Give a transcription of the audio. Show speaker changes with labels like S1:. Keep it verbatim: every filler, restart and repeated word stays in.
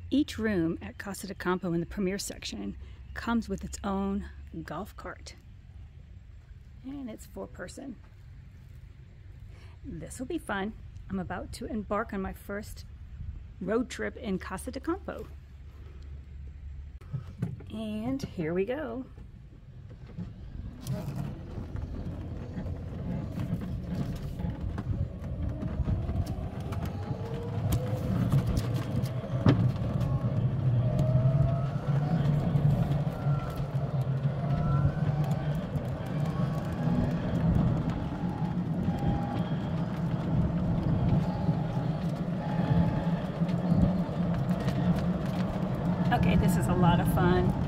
S1: Each room at Casa de Campo in the premier section comes with its own golf cart. And it's four person. This will be fun. I'm about to embark on my first road trip in Casa de Campo. And here we go. Okay, this is a lot of fun.